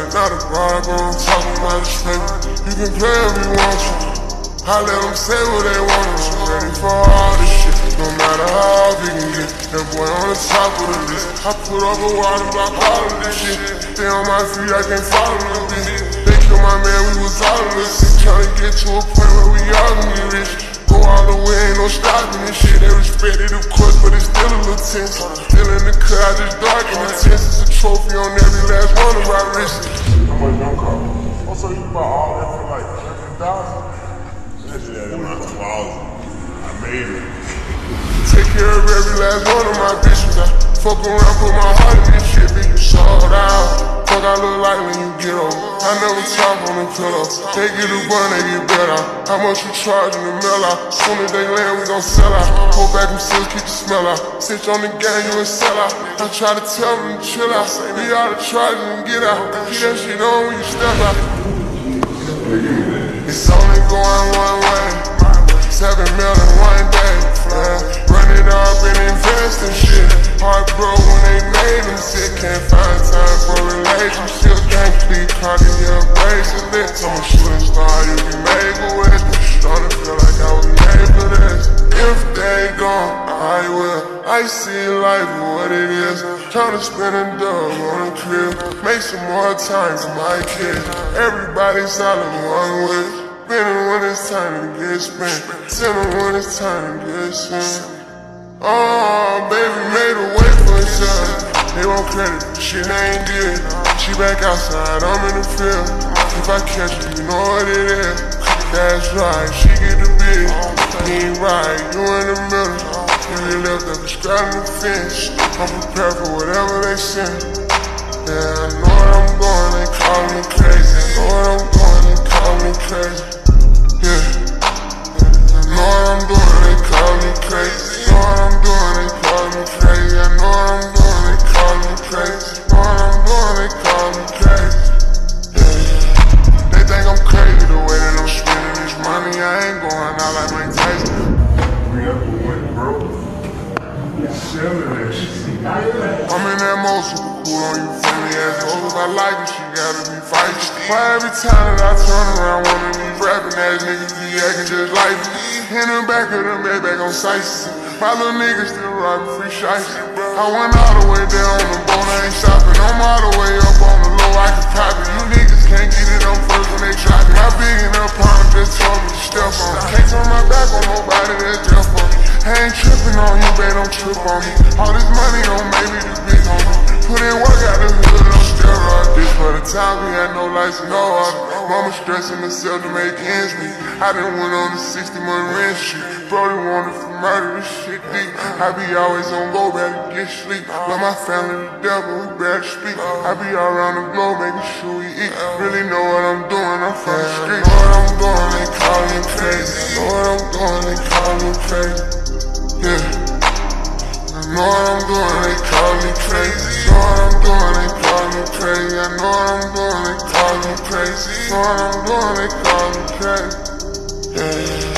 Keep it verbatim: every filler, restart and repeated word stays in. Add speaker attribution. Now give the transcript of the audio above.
Speaker 1: not a bribe, but I'm talking about this paper. You can play if you want to, I let them say what they want. I'm ready for all this shit, no matter how big it get. That boy on the top of the list. I put up a wall and block all of this shit. Stay on my feet, I can't follow the bitch. They killed my man, we was all in this shit. Tryna get to a point where we all gonna be rich. Go all the way, ain't no stopping this shit. They respect it, of course, but it's still a little tense. Still in the cut, I just darken the tense. It's a trophy on every last one of my wrists.
Speaker 2: How much don't cost? Oh, so you bought all that for like seven thousand? That shit had in my closet. I made it.
Speaker 1: Take care of every last one of my bitches. I fuck around, put my heart in this shit, bitch, you sold out. Fuck I look like when you get old. I never talk on the pillow. They get a bun, they get better. How much you charge in the mill out? Soon as they land, we gon' sell out. Hold back them seals, keep the smell out. Stitch on the gang, you a sell out. I try to tell them to chill out. Be out of charge and get out. Keep that shit on when you step out. It's only going one way. Seven mil in one day. Yeah. Run it up and invest in shit. Heart broke when they made them sick. Can't find time for relationships. Can't keep clocking your bracelet. I'm a shooting star, you can make a wish. Starting to feel like I was made for this. If they gone, I will. I see life for what it is. Trying to spend a dub on a crib. Make some more time for my kids. Everybody's silent one wish. Spending when it's time to get spent. Telling when it's time to get spent. Oh, baby made a way for herself. They want credit, shit ain't good. She back outside, I'm in the field. If I catch her, you know what it is. That's right, she get the big. You ain't right, you in the middle. You left up straddling the fence. I'm prepared for whatever they send. Yeah, I know what I'm going, they call me crazy. I know what I'm going, they call me crazy. Yeah, I know what I'm doing, they call me crazy. I know what I'm doing, they call me crazy. I know what I'm doing, they call me crazy. I know what I'm doing, they call me crazy. Yeah, they think I'm crazy the way that I'm spending this money. I ain't going out like Mike Tyson.
Speaker 2: We up to win, bro. It's selling that shit.
Speaker 1: I'm in that mode, super cool on you friendly assholes. I like it, she gotta be fighting. Why every time that I turn around, one of these rapping ass niggas be acting just like me. In the back of them, they back on sights. My little niggas still robbing free shites. I went all the way down on the bone, I ain't stopping. I'm all the way up on the low, I can copy. You niggas can't get it on first when they drop it. I big enough palm just told me to step on me. Can't turn my back on nobody that's deaf on me. I ain't tripping on you, babe, don't trip on me. All this money don't make me the big homie. Put in work out the hood, I'm steroids. This for the time we had no lights and no water. Mama stressing herself to make ends meet. I done went on the sixty month rent shit. Brody wanted for murder, this shit deep. I be always on go, better get sleep. But my family the devil, we better speak. I be all around the globe making sure we eat. Really know what I'm doing, I'm from the street. Know what I'm doing, they call me crazy. Know what I'm doing, they call me crazy. Yeah, I know what I'm doing, they call me crazy. Know what I'm doing, they call me crazy. I know what I'm doing, they call me crazy. Know what I'm doing, they call me crazy. Yeah.